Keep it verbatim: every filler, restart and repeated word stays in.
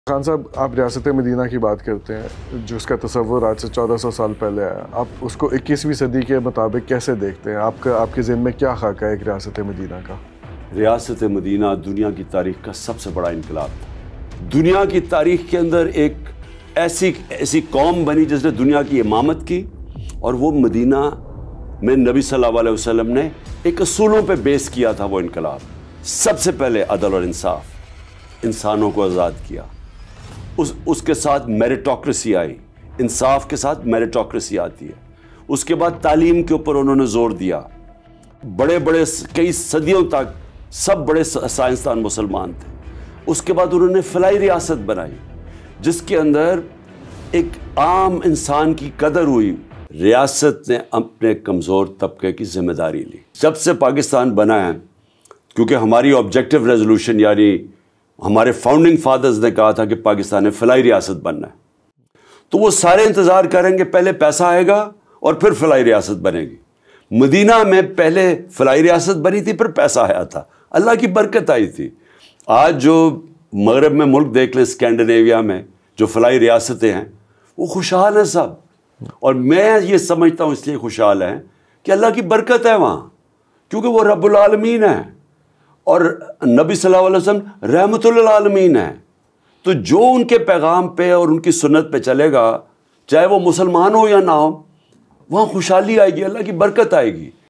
خان صاحب، آپ ریاست مدینہ کی بات کرتے ہیں جو اس کا تصور آج سے چودہ سو سال پہلے آیا، آپ اس کو اکیسویں صدی کے مطابق کیسے دیکھتے ہیں؟ آپ کا آپ کے ذہن میں کیا خاکہ ہے ایک ریاست مدینہ کا؟ ریاست مدینہ دنیا کی تاریخ کا سب سے بڑا انقلاب تھا۔ دنیا کی تاریخ کے اندر ایک ایسی ایسی قوم بنی جس نے دنیا کی امامت کی، اور وہ مدینہ میں نبی صلی اللہ علیہ وسلم نے ایک اصولوں پہ بیس کیا تھا۔ وہ انقلاب سب سے پہلے عدل اور انصاف، انسانوں کو آزاد کیا، اس اس کے ساتھ میریٹوکریسی آئی، انصاف کے ساتھ میریٹوکریسی آتی ہے۔ اس کے بعد تعلیم کے اوپر انہوں نے زور دیا، بڑے بڑے کئی صدیوں تک سب بڑے سائنسدان مسلمان تھے۔ اس کے بعد انہوں نے فلاحی ریاست بنائی جس کے اندر ایک عام انسان کی قدر ہوئی۔ ریاست نے اپنے کمزور طبقے کی ذمہ داری لی۔ جب سے پاکستان بنا ہے، کیونکہ ہماری آبجیکٹو ریزولوشن یعنی ہمارے فاؤنڈنگ فادرز نے کہا تھا کہ پاکستان نے فلاحی ریاست بننا ہے، تو وہ سارے انتظار کریں گے پہلے پیسہ آئے گا اور پھر فلاحی ریاست بنے گی۔ مدینہ میں پہلے فلاحی ریاست بنی تھی، پھر پیسہ آیا تھا، اللہ کی برکت آئی تھی۔ آج جو مغرب میں ملک دیکھ لیں، اسکینڈینیویا میں جو فلاحی ریاستیں ہیں، وہ خوشحال ہیں سب، اور میں یہ سمجھتا ہوں اس لیے خوشحال ہیں کہ اللہ کی برکت ہے وہاں، کیونکہ وہ رب العالمین ہیں اور نبی صلی اللہ علیہ وسلم رحمت للعالمین ہیں۔ تو جو ان کے پیغام پہ اور ان کی سنت پہ چلے گا، چاہے وہ مسلمان ہو یا نہ ہو، وہاں خوشحالی آئے گی، اللہ کی برکت آئے گی۔